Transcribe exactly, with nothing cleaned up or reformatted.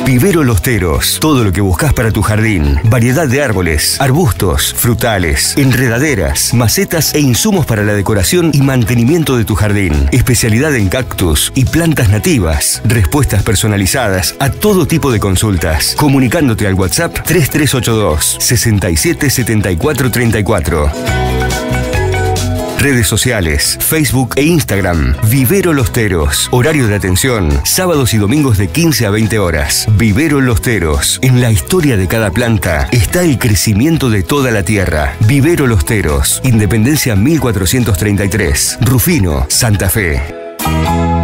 Vivero Los Teros. Todo lo que buscas para tu jardín. Variedad de árboles, arbustos, frutales, enredaderas, macetas e insumos para la decoración y mantenimiento de tu jardín. Especialidad en cactus y plantas nativas. Respuestas personalizadas a todo tipo de consultas. Comunicándote al WhatsApp tres tres ocho dos, seis siete siete cuatro tres cuatro. Redes sociales, Facebook e Instagram. Vivero Los Teros. Horario de atención, sábados y domingos de quince a veinte horas. Vivero Los Teros. En la historia de cada planta está el crecimiento de toda la tierra. Vivero Los Teros. Independencia mil cuatrocientos treinta y tres. Rufino, Santa Fe.